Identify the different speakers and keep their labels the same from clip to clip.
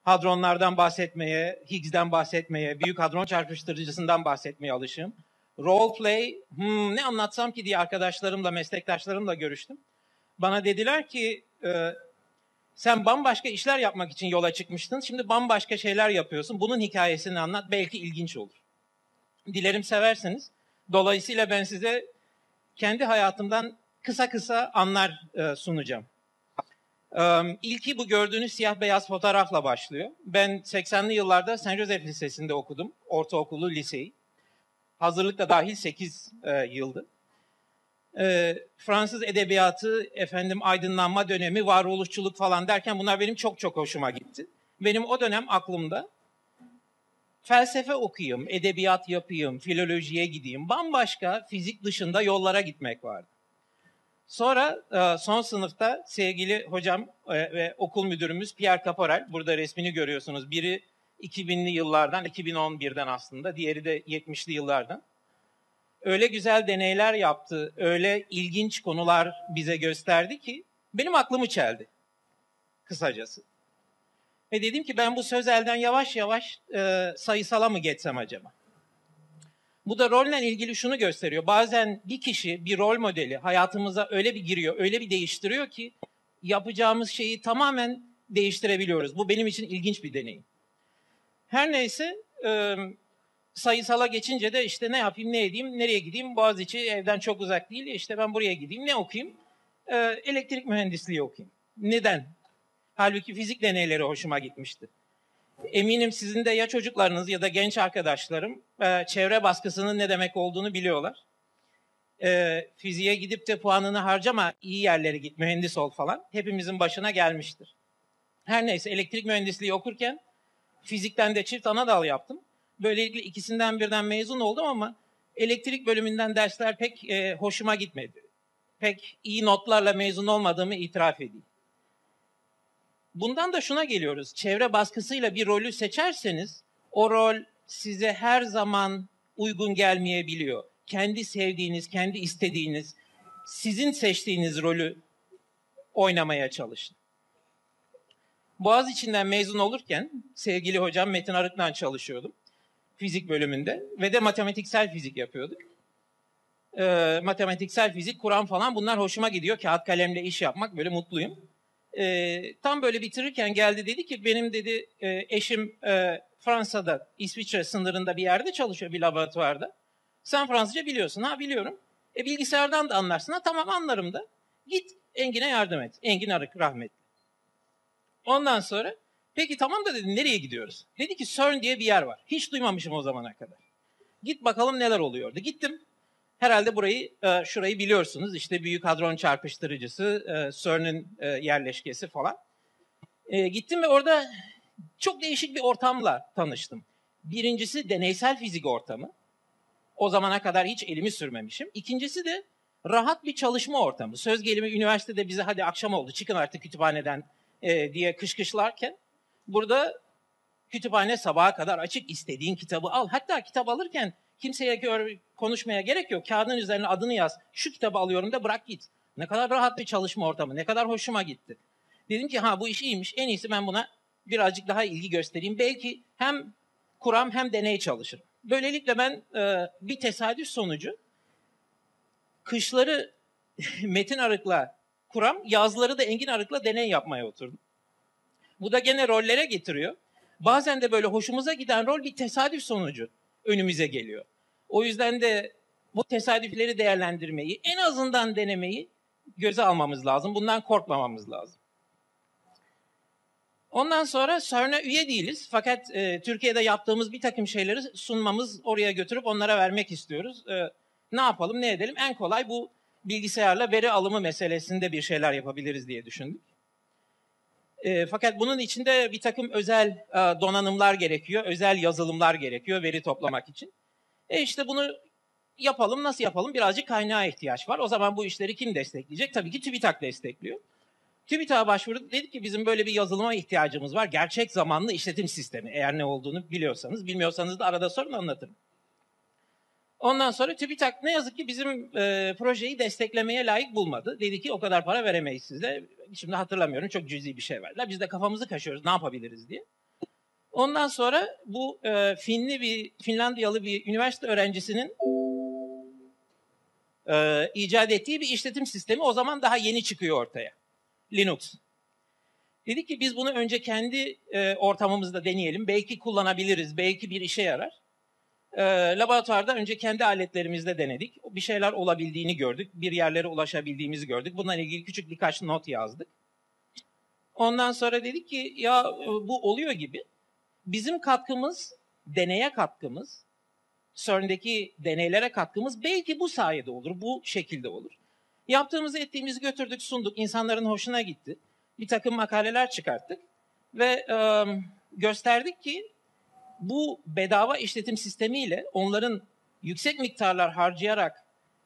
Speaker 1: hadronlardan bahsetmeye, Higgs'den bahsetmeye, büyük hadron çarpıştırıcısından bahsetmeye alışığım. Role play, ne anlatsam ki diye arkadaşlarımla, meslektaşlarımla görüştüm. Bana dediler ki sen bambaşka işler yapmak için yola çıkmıştın. Şimdi bambaşka şeyler yapıyorsun. Bunun hikayesini anlat. Belki ilginç olur. Dilerim seversiniz. Dolayısıyla ben size kendi hayatımdan kısa kısa anlar sunacağım. İlki bu gördüğünüz siyah beyaz fotoğrafla başlıyor. Ben 80'li yıllarda Saint Joseph Lisesi'nde okudum. Ortaokulu, liseyi. Hazırlık da dahil 8 yıldı. Fransız edebiyatı, aydınlanma dönemi, varoluşçuluk falan derken bunlar benim çok çok hoşuma gitti. Benim o dönem aklımda felsefe okuyayım, edebiyat yapayım, filolojiye gideyim, bambaşka fizik dışında yollara gitmek vardı. Sonra son sınıfta sevgili hocam ve okul müdürümüz Pierre Caporal, burada resmini görüyorsunuz. Biri 2000'li yıllardan, 2011'den aslında, diğeri de 70'li yıllardan. Öyle güzel deneyler yaptı, öyle ilginç konular bize gösterdi ki benim aklımı çeldi kısacası. Ve dedim ki ben bu sözelden yavaş yavaş sayısala mı geçsem acaba? Bu da rolle ilgili şunu gösteriyor. Bazen bir kişi, bir rol modeli hayatımıza öyle bir giriyor, öyle bir değiştiriyor ki yapacağımız şeyi tamamen değiştirebiliyoruz. Bu benim için ilginç bir deneyim. Her neyse sayısala geçince de işte ne yapayım, ne edeyim, nereye gideyim? Boğaziçi evden çok uzak değil. İşte ben buraya gideyim, ne okuyayım? Elektrik mühendisliği okuyayım. Neden? Halbuki fizik deneyleri hoşuma gitmişti. Eminim sizin de ya çocuklarınız ya da genç arkadaşlarım çevre baskısının ne demek olduğunu biliyorlar. Fiziğe gidip de puanını harcama, iyi yerlere git, mühendis ol falan. Hepimizin başına gelmiştir. Her neyse elektrik mühendisliği okurken fizikten de çift ana dal yaptım. Böylelikle ikisinden birden mezun oldum ama elektrik bölümünden dersler pek hoşuma gitmedi. Pek iyi notlarla mezun olmadığımı itiraf edeyim. Bundan da şuna geliyoruz. Çevre baskısıyla bir rolü seçerseniz o rol size her zaman uygun gelmeyebiliyor. Kendi sevdiğiniz, kendi istediğiniz, sizin seçtiğiniz rolü oynamaya çalışın. Boğaziçi'nden mezun olurken sevgili hocam Metin Arık'la çalışıyordum. Fizik bölümünde ve de matematiksel fizik yapıyorduk. Matematiksel fizik, Kur'an falan bunlar hoşuma gidiyor. Kağıt kalemle iş yapmak böyle mutluyum. Tam böyle bitirirken geldi dedi ki benim dedi eşim Fransa'da İsviçre sınırında bir yerde çalışıyor bir laboratuvarda. Sen Fransızca biliyorsun. Ha biliyorum. Bilgisayardan da anlarsın. Ha tamam anlarım da. Git Engin'e yardım et. Engin Arık rahmetli. Ondan sonra peki tamam da dedim nereye gidiyoruz? Dedi ki CERN diye bir yer var. Hiç duymamışım o zamana kadar. Git bakalım neler oluyordu. Gittim. Herhalde şurayı biliyorsunuz. İşte büyük hadron çarpıştırıcısı, CERN'ün yerleşkesi falan. Gittim ve orada çok değişik bir ortamla tanıştım. Birincisi deneysel fizik ortamı. O zamana kadar hiç elimi sürmemişim. İkincisi de rahat bir çalışma ortamı. Söz gelimi üniversitede bize hadi akşam oldu çıkın artık kütüphaneden diye kışkışlarken burada kütüphane sabaha kadar açık, istediğin kitabı al. Hatta kitap alırken kimseye konuşmaya gerek yok. Kağıdın üzerine adını yaz. Şu kitabı alıyorum da bırak git. Ne kadar rahat bir çalışma ortamı, ne kadar hoşuma gitti. Dedim ki bu iş iyiymiş. En iyisi ben buna birazcık daha ilgi göstereyim. Belki hem kuram hem deney çalışırım. Böylelikle ben bir tesadüf sonucu kışları Metin Arık'la kuram, yazları da Engin Arık'la deney yapmaya oturdum. Bu da gene rollere getiriyor. Bazen de böyle hoşumuza giden rol bir tesadüf sonucu önümüze geliyor. O yüzden de bu tesadüfleri değerlendirmeyi, en azından denemeyi göze almamız lazım. Bundan korkmamamız lazım. Ondan sonra CERN'e üye değiliz. Fakat Türkiye'de yaptığımız bir takım şeyleri sunmamız, oraya götürüp onlara vermek istiyoruz. Ne yapalım, ne edelim? En kolay bu bilgisayarla veri alımı meselesinde bir şeyler yapabiliriz diye düşündük. Fakat bunun içinde bir takım özel donanımlar gerekiyor, özel yazılımlar gerekiyor veri toplamak için. İşte bunu yapalım, nasıl yapalım? Birazcık kaynağa ihtiyaç var. O zaman bu işleri kim destekleyecek? Tabii ki TÜBİTAK destekliyor. TÜBİTAK'a başvurduk. Dedik ki bizim böyle bir yazılıma ihtiyacımız var. Gerçek zamanlı işletim sistemi. Eğer ne olduğunu biliyorsanız, bilmiyorsanız da arada sorun anlatırım. Ondan sonra TÜBİTAK ne yazık ki bizim projeyi desteklemeye layık bulmadı. Dedi ki o kadar para veremeyiz size. Şimdi hatırlamıyorum, çok cüzi bir şey verdiler. Biz de kafamızı kaşıyoruz ne yapabiliriz diye. Ondan sonra bu Finlandiyalı bir üniversite öğrencisinin icat ettiği bir işletim sistemi o zaman daha yeni çıkıyor ortaya. Linux. Dedik ki biz bunu önce kendi ortamımızda deneyelim. Belki kullanabiliriz, belki bir işe yarar. Laboratuvarda önce kendi aletlerimizde denedik. Bir şeyler olabildiğini gördük. Bir yerlere ulaşabildiğimizi gördük. Bununla ilgili küçük birkaç not yazdık. Ondan sonra dedik ki ya bu oluyor gibi. Bizim katkımız, deneye katkımız, CERN'deki deneylere katkımız belki bu sayede olur, bu şekilde olur. Yaptığımızı ettiğimizi götürdük, sunduk. İnsanların hoşuna gitti. Bir takım makaleler çıkarttık. Ve gösterdik ki bu bedava işletim sistemiyle onların yüksek miktarlar harcayarak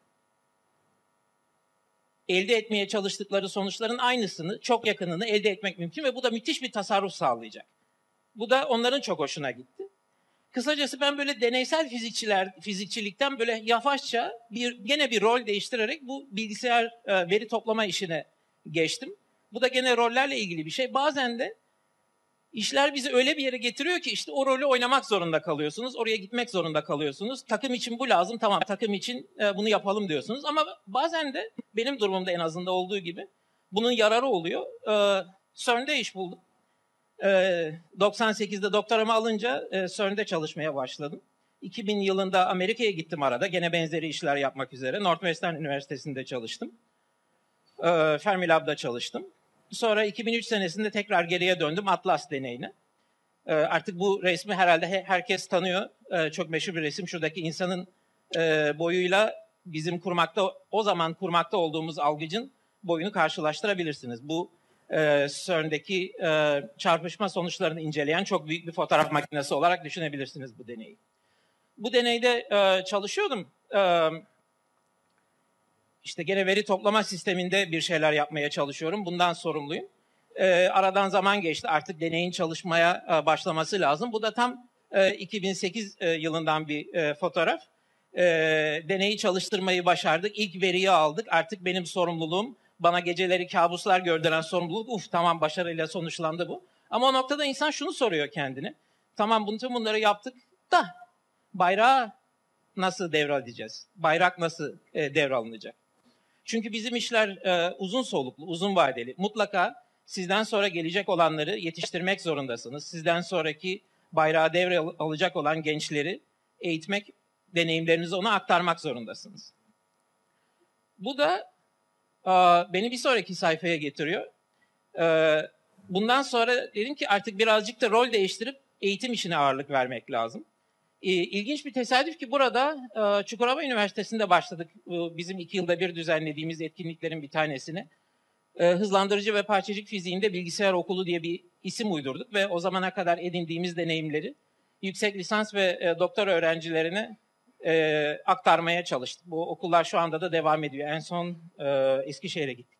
Speaker 1: elde etmeye çalıştıkları sonuçların aynısını, çok yakınını elde etmek mümkün ve bu da müthiş bir tasarruf sağlayacak. Bu da onların çok hoşuna gitti. Kısacası ben böyle deneysel fizikçilikten böyle yavaşça gene bir rol değiştirerek bu bilgisayar veri toplama işine geçtim. Bu da gene rollerle ilgili bir şey. Bazen de işler bizi öyle bir yere getiriyor ki işte o rolü oynamak zorunda kalıyorsunuz. Oraya gitmek zorunda kalıyorsunuz. Takım için bu lazım, tamam takım için bunu yapalım diyorsunuz. Ama bazen de benim durumumda en azından olduğu gibi bunun yararı oluyor. CERN'de iş buldum. 98'de doktoramı alınca CERN'de çalışmaya başladım. 2000 yılında Amerika'ya gittim arada. Gene benzeri işler yapmak üzere. Northwestern Üniversitesi'nde çalıştım. Fermilab'da çalıştım. Sonra 2003 senesinde tekrar geriye döndüm Atlas deneyine. Artık bu resmi herhalde herkes tanıyor. Çok meşhur bir resim. Şuradaki insanın boyuyla bizim o zaman kurmakta olduğumuz algıcın boyunu karşılaştırabilirsiniz. Bu CERN'deki çarpışma sonuçlarını inceleyen çok büyük bir fotoğraf makinesi olarak düşünebilirsiniz bu deneyi. Bu deneyde çalışıyordum. İşte gene veri toplama sisteminde bir şeyler yapmaya çalışıyorum. Bundan sorumluyum. Aradan zaman geçti. Artık deneyin çalışmaya başlaması lazım. Bu da tam 2008 yılından bir fotoğraf. Deneyi çalıştırmayı başardık. İlk veriyi aldık. Artık benim sorumluluğum, bana geceleri kabuslar gördüren sorumluluk. Tamam, başarıyla sonuçlandı bu. Ama o noktada insan şunu soruyor kendine. Tamam, bütün bunları yaptık da bayrağı nasıl devralacağız? Bayrak nasıl devralınacak? Çünkü bizim işler uzun soluklu, uzun vadeli. Mutlaka sizden sonra gelecek olanları yetiştirmek zorundasınız. Sizden sonraki bayrağı devralacak olan gençleri eğitmek, deneyimlerinizi ona aktarmak zorundasınız. Bu da beni bir sonraki sayfaya getiriyor. Bundan sonra dedim ki artık birazcık da rol değiştirip eğitim işine ağırlık vermek lazım. İlginç bir tesadüf ki burada Çukurova Üniversitesi'nde başladık. Bizim 2 yılda bir düzenlediğimiz etkinliklerin bir tanesini. Hızlandırıcı ve parçacık fiziğinde bilgisayar okulu diye bir isim uydurduk ve o zamana kadar edindiğimiz deneyimleri yüksek lisans ve doktora öğrencilerine aktarmaya çalıştık. Bu okullar şu anda da devam ediyor. En son Eskişehir'e gittik.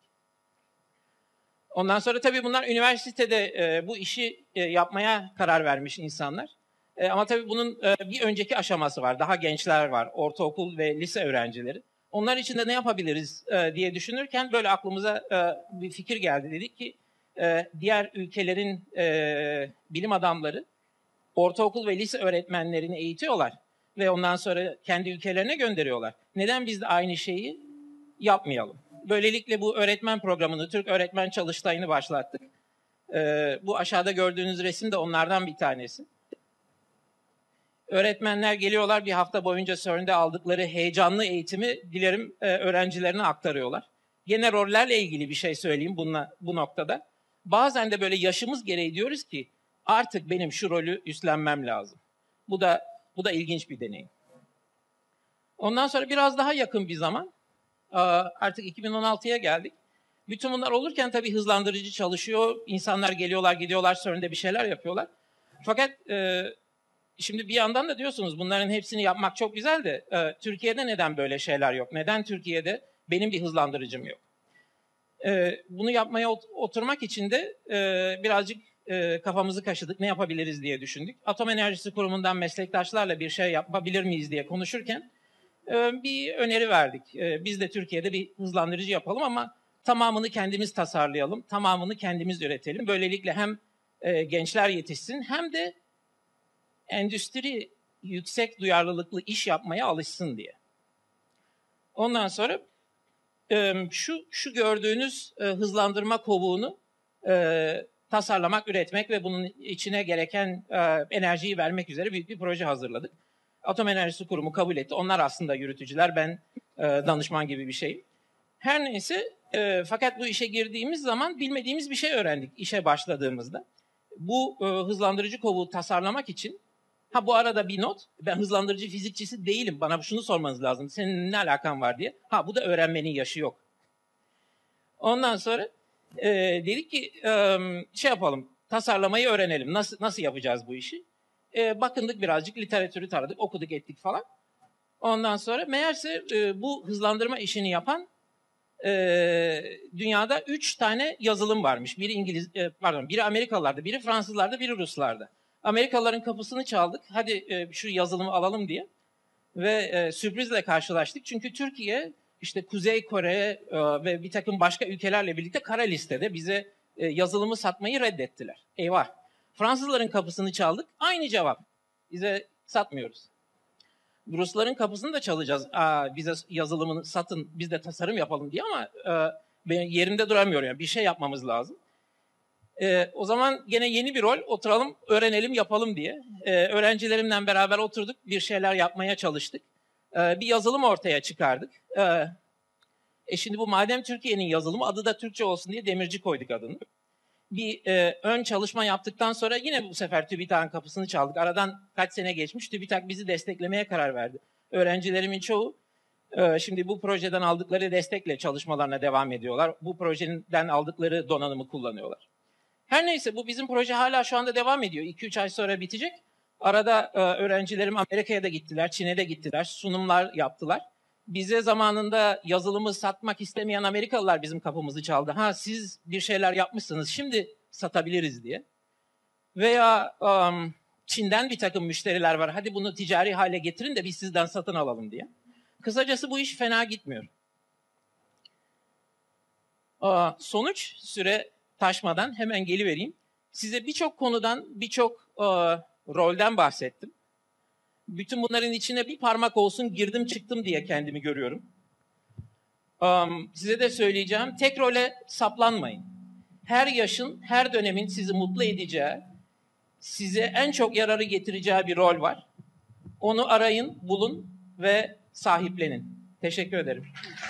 Speaker 1: Ondan sonra tabii bunlar üniversitede bu işi yapmaya karar vermiş insanlar. Ama tabii bunun bir önceki aşaması var. Daha gençler var. Ortaokul ve lise öğrencileri. Onlar için de ne yapabiliriz diye düşünürken böyle aklımıza bir fikir geldi. Dedik ki diğer ülkelerin bilim adamları ortaokul ve lise öğretmenlerini eğitiyorlar. Ve ondan sonra kendi ülkelerine gönderiyorlar. Neden biz de aynı şeyi yapmayalım? Böylelikle bu öğretmen programını, Türk Öğretmen Çalıştayı'nı başlattık. Bu aşağıda gördüğünüz resim de onlardan bir tanesi. Öğretmenler geliyorlar, bir hafta boyunca CERN'de aldıkları heyecanlı eğitimi dilerim öğrencilerine aktarıyorlar. Gene rollerle ilgili bir şey söyleyeyim bu noktada. Bazen de böyle yaşımız gereği diyoruz ki artık benim şu rolü üstlenmem lazım. Bu da ilginç bir deneyim. Ondan sonra biraz daha yakın bir zaman, artık 2016'ya geldik. Bütün bunlar olurken tabii hızlandırıcı çalışıyor. İnsanlar geliyorlar, gidiyorlar, CERN'de bir şeyler yapıyorlar. Fakat şimdi bir yandan da diyorsunuz bunların hepsini yapmak çok güzel de Türkiye'de neden böyle şeyler yok? Neden Türkiye'de benim bir hızlandırıcım yok? Bunu yapmaya oturmak için de birazcık kafamızı kaşıdık. Ne yapabiliriz diye düşündük. Atom Enerjisi Kurumu'ndan meslektaşlarla bir şey yapabilir miyiz diye konuşurken bir öneri verdik. Biz de Türkiye'de bir hızlandırıcı yapalım ama tamamını kendimiz tasarlayalım, tamamını kendimiz üretelim. Böylelikle hem gençler yetişsin hem de endüstri yüksek duyarlılıklı iş yapmaya alışsın diye. Ondan sonra şu gördüğünüz hızlandırma kovuğunu tasarlamak, üretmek ve bunun içine gereken enerjiyi vermek üzere büyük bir proje hazırladık. Atom Enerjisi Kurumu kabul etti. Onlar aslında yürütücüler, ben danışman gibi bir şeyim. Her neyse, fakat bu işe girdiğimiz zaman bilmediğimiz bir şey öğrendik işe başladığımızda. Bu hızlandırıcı kovuğu tasarlamak için, bu arada bir not, ben hızlandırıcı fizikçisi değilim, bana şunu sormanız lazım, senin ne alakan var diye. Bu da öğrenmenin yaşı yok. Ondan sonra dedik ki şey yapalım, tasarlamayı öğrenelim, nasıl yapacağız bu işi? Bakındık birazcık, literatürü taradık, okuduk ettik falan. Ondan sonra meğerse bu hızlandırma işini yapan dünyada 3 tane yazılım varmış. Biri Amerikalılarda, biri Fransızlarda, biri Ruslarda. Amerikalıların kapısını çaldık. Hadi şu yazılımı alalım diye. Ve sürprizle karşılaştık. Çünkü Türkiye, işte Kuzey Kore ve bir takım başka ülkelerle birlikte kara listede bize yazılımı satmayı reddettiler. Eyvah. Fransızların kapısını çaldık. Aynı cevap. Bize satmıyoruz. Rusların kapısını da çalacağız. Bize yazılımını satın, biz de tasarım yapalım diye, ama ben yerimde duramıyorum. Yani bir şey yapmamız lazım. O zaman gene yeni bir rol, oturalım, öğrenelim, yapalım diye. Öğrencilerimle beraber oturduk, bir şeyler yapmaya çalıştık. Bir yazılım ortaya çıkardık. Şimdi bu, madem Türkiye'nin yazılımı, adı da Türkçe olsun diye Demirci koyduk adını. Bir ön çalışma yaptıktan sonra yine bu sefer TÜBİTAK'ın kapısını çaldık. Aradan kaç sene geçmiş, TÜBİTAK bizi desteklemeye karar verdi. Öğrencilerimin çoğu şimdi bu projeden aldıkları destekle çalışmalarına devam ediyorlar. Bu projeden aldıkları donanımı kullanıyorlar. Her neyse, bu bizim proje hala şu anda devam ediyor. 2-3 ay sonra bitecek. Arada öğrencilerim Amerika'ya da gittiler, Çin'e de gittiler, sunumlar yaptılar. Bize zamanında yazılımı satmak istemeyen Amerikalılar bizim kapımızı çaldı. Siz bir şeyler yapmışsınız, şimdi satabiliriz diye. Veya Çin'den bir takım müşteriler var. Hadi bunu ticari hale getirin de biz sizden satın alalım diye. Kısacası bu iş fena gitmiyor. Sonuç, süre taşmadan hemen gelivereyim. Size birçok konudan, birçok rolden bahsettim. Bütün bunların içine bir parmak olsun girdim çıktım diye kendimi görüyorum. Size de söyleyeceğim, tek role saplanmayın. Her yaşın, her dönemin sizi mutlu edeceği, size en çok yararı getireceği bir rol var. Onu arayın, bulun ve sahiplenin. Teşekkür ederim.